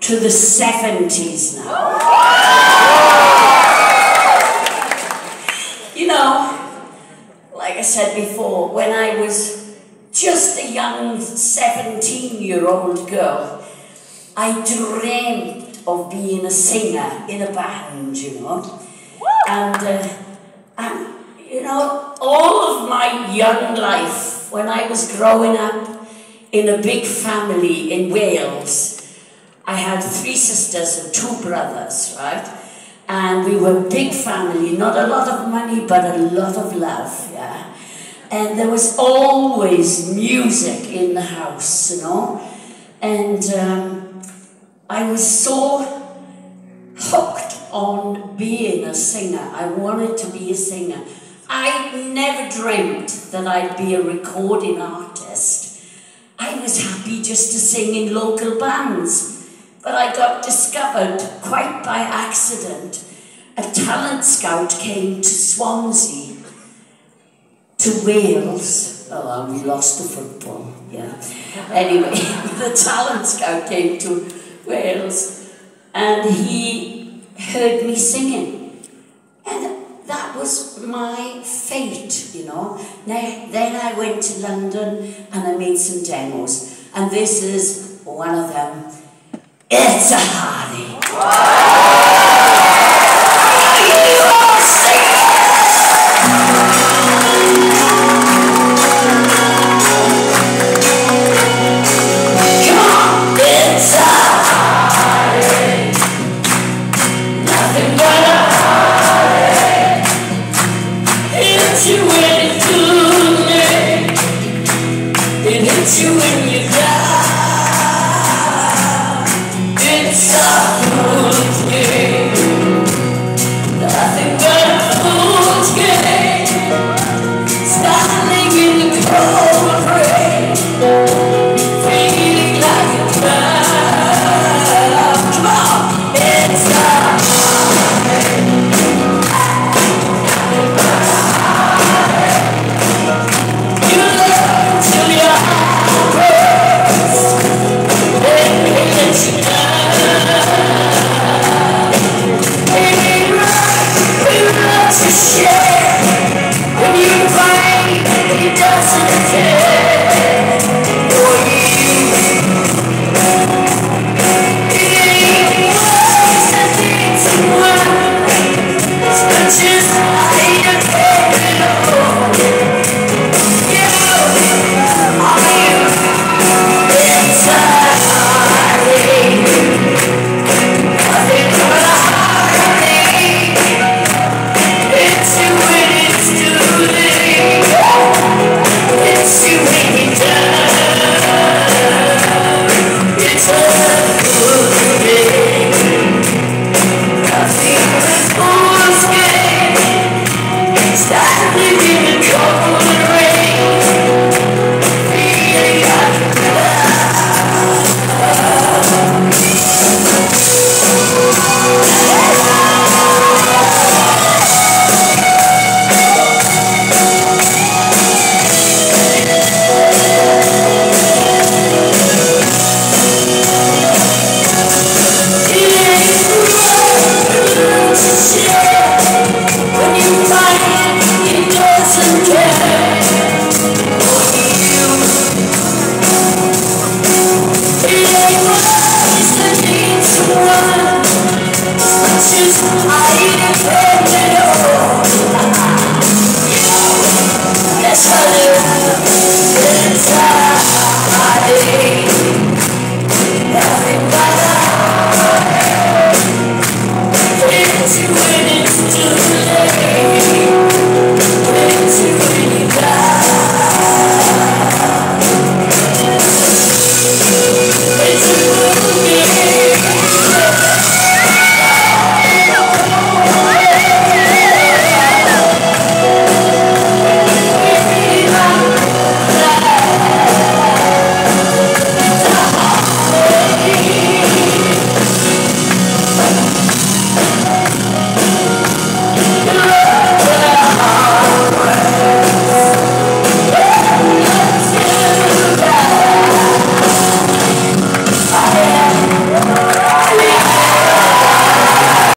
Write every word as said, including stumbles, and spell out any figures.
to the seventies now. You know, like I said before, when I was just a young seventeen-year-old girl, I dreamed of being a singer in a band, you know. And, uh, and, you know, all of my young life, when I was growing up in a big family in Wales, I had three sisters and two brothers, right? And we were a big family, not a lot of money, but a lot of love, yeah? And there was always music in the house, you know? And um, I was so hooked on being a singer. I wanted to be a singer. I never dreamt that I'd be a recording artist. I was happy just to sing in local bands. But I got discovered quite by accident. A talent scout came to Swansea, to Wales. Oh, we lost the football, yeah. Anyway, the talent scout came to Wales and he heard me singing. And that was my fate, you know. Then I went to London and I made some demos. And this is one of them. It's a Hardy.